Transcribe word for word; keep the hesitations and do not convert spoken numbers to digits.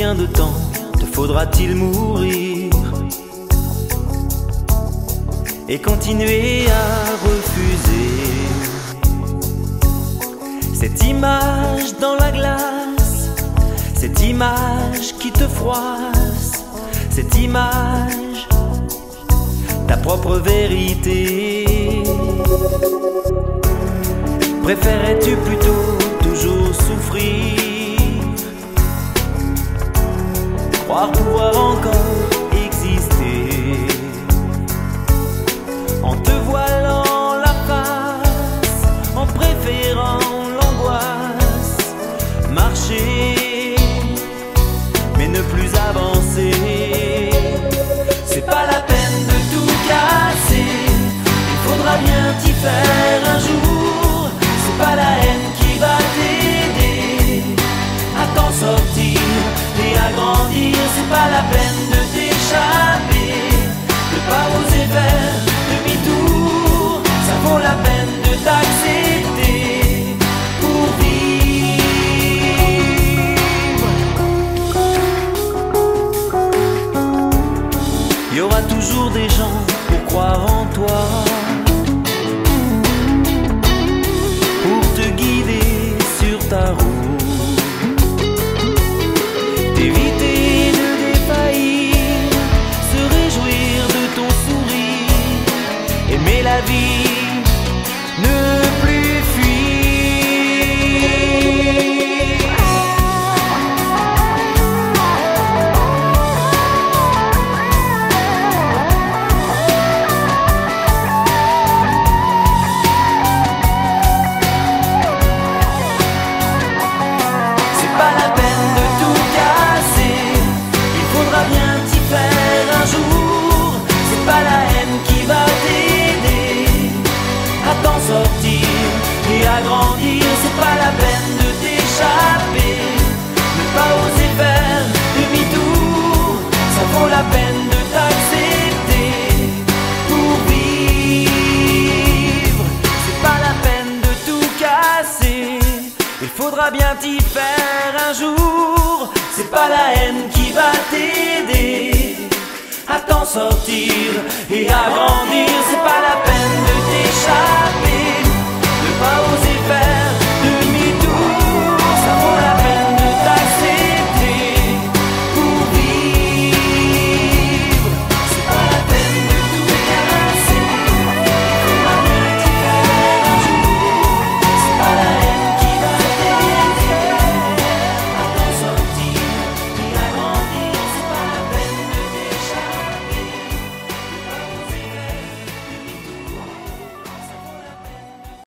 Combien de temps te faudra-t-il mourir et continuer à refuser cette image dans la glace, cette image qui te froisse, cette image, ta propre vérité? Préférais-tu plutôt toujours souffrir, croire pouvoir encore exister en te voilant la face, en préférant l'angoisse, marcher mais ne plus avancer? C'est pas la peine de tout casser, il faudra bien t'y faire un jour. C'est pas la haine qui va t'aider à t'en sortir et à grandir. C'est pas la peine de t'échapper, de pas oser faire demi-tour. Ça vaut la peine de t'accepter pour vivre. Il y aura toujours des gens pour croire en toi, pour te guider sur ta route, t'éviter de défaillir, se réjouir de ton sourire, aimer la vie, ne plus fuir. C'est pas la peine de tout casser, il faudra bien t'y faire un jour. C'est pas la haine qui va t'aider à t'en sortir et à grandir. C'est pas la peine de t'échapper, ne pas oser faire demi-tour. Ça vaut la peine de t'accepter pour vivre. C'est pas la peine de tout casser, il faudra bien t'y faire un jour. C'est pas la haine qui va t'aider à t'en sortir et à grandir.